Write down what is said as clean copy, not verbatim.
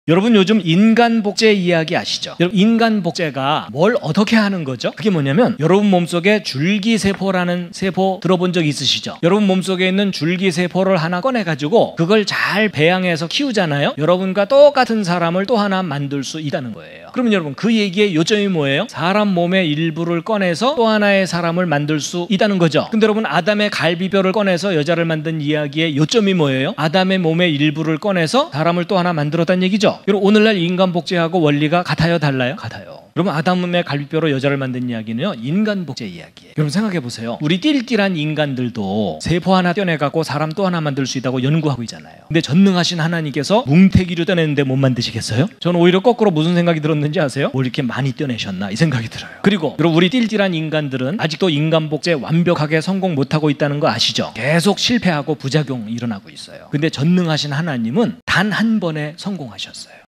여러분 요즘 인간 복제 이야기 아시죠? 여러분 인간 복제가 뭘 어떻게 하는 거죠? 그게 뭐냐면 여러분 몸속에 줄기세포라는 세포 들어본 적 있으시죠? 여러분 몸속에 있는 줄기세포를 하나 꺼내가지고 그걸 잘 배양해서 키우잖아요? 여러분과 똑같은 사람을 또 하나 만들 수 있다는 거예요. 그러면 여러분 그 얘기의 요점이 뭐예요? 사람 몸의 일부를 꺼내서 또 하나의 사람을 만들 수 있다는 거죠. 근데 여러분 아담의 갈비뼈를 꺼내서 여자를 만든 이야기의 요점이 뭐예요? 아담의 몸의 일부를 꺼내서 사람을 또 하나 만들었다는 얘기죠. 여러분 오늘날 인간 복제하고 원리가 같아요, 달라요? 같아요. 여러분 아담의 갈비뼈로 여자를 만든 이야기는요 인간 복제 이야기예요. 여러분 생각해 보세요. 우리 띨띨한 인간들도 세포 하나 떼내갖고 사람 또 하나 만들 수 있다고 연구하고 있잖아요. 근데 전능하신 하나님께서 뭉태기로 떼내는데 못 만드시겠어요? 저는 오히려 거꾸로 무슨 생각이 들었는지 아세요? 뭐 이렇게 많이 떼내셨나 이 생각이 들어요. 그리고 여러분 우리 띨띨한 인간들은 아직도 인간 복제 완벽하게 성공 못하고 있다는 거 아시죠? 계속 실패하고 부작용 일어나고 있어요. 근데 전능하신 하나님은 단 한 번에 성공하셨어요.